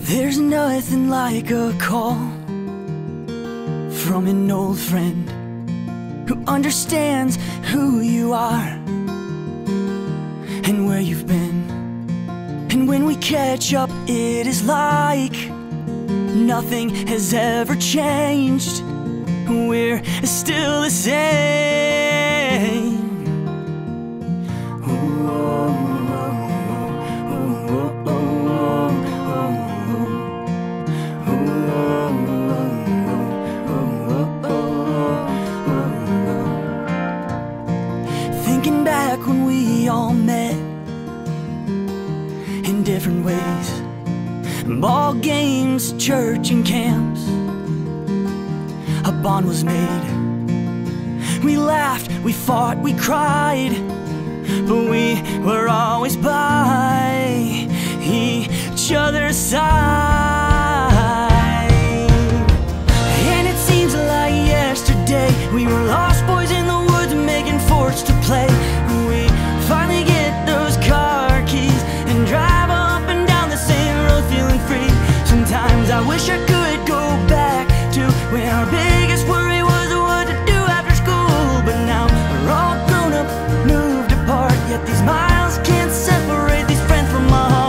There's nothing like a call from an old friend who understands who you are and where you've been. And when we catch up, it is like nothing has ever changed. We're still the same. Thinking back when we all met in different ways, ball games, church and camps, a bond was made. We laughed, we fought, we cried, but we were always by each other's side. And it seems like yesterday we were lost boys in the woods making forts to play. We finally get those car keys and drive up and down the same road feeling free. Sometimes I wish I could go back to when our biggest worry was what to do after school. But now we're all grown up, moved apart, yet these miles can't separate these friends from my heart.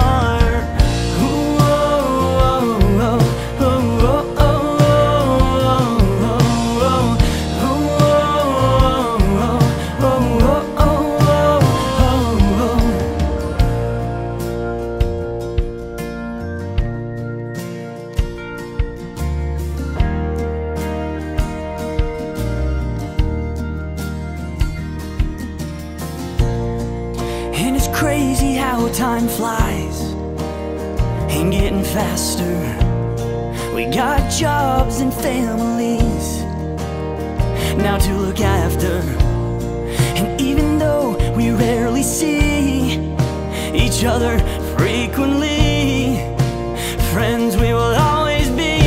And it's crazy how time flies, ain't getting faster. We got jobs and families now to look after. And even though we rarely see each other frequently, friends we will always be.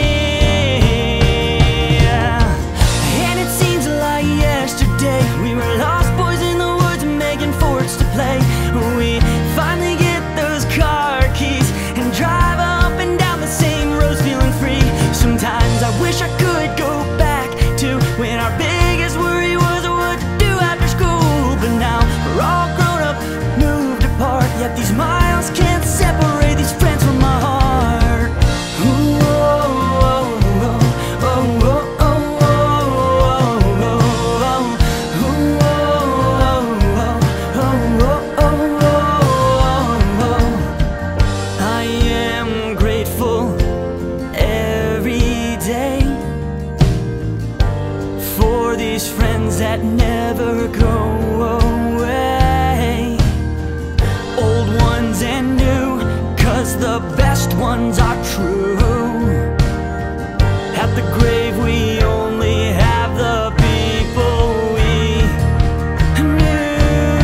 And it seems like yesterday we were lost boys in the woods making forts to play. We finally get those car keys and drive up and down the same roads feeling free. Sometimes I wish I could go back to when our biggest worry was what to do after school. But now we're all grown up, moved apart, yet these miles can't separate these friends from my heart. These friends that never go away, old ones and new, 'cause the best ones are true. At the grave we only have the people we knew.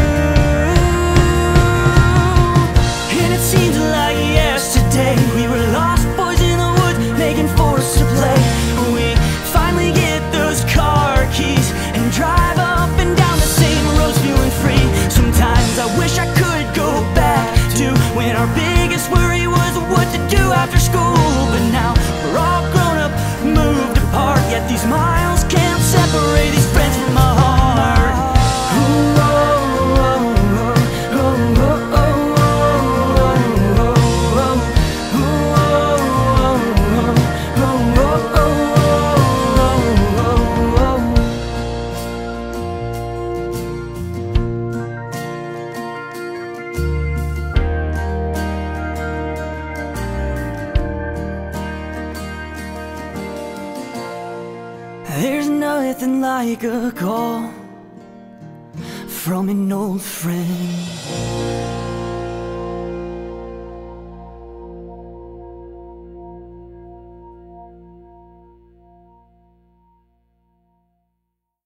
And it seems like yesterday we were lost boys in the woods making forts to play. We finally get those car keys and drive up and down the same roads feeling free. Sometimes I wish I could go back to when our biggest worry was what to do after school. But now we're all grown up, moved apart, yet these miles can't separate these friends from my heart. There's nothing like a call from an old friend.